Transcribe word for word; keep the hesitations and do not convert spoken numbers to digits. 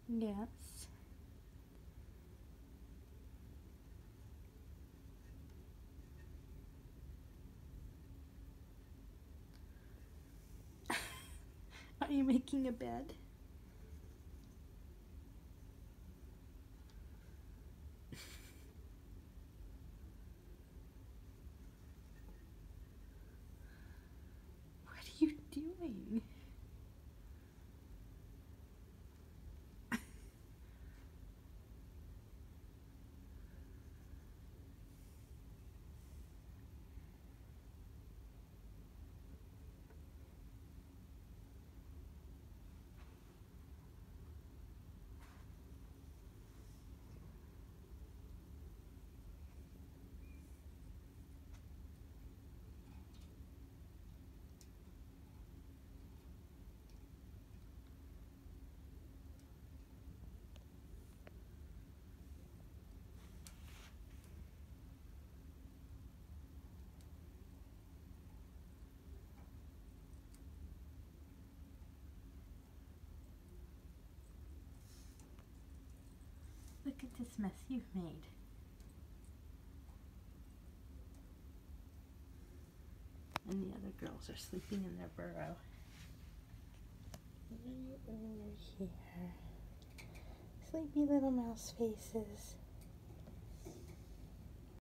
Yes. Are you making a bed? What are you doing? Look at this mess you've made. And the other girls are sleeping in their burrow. Right over here. Sleepy little mouse faces.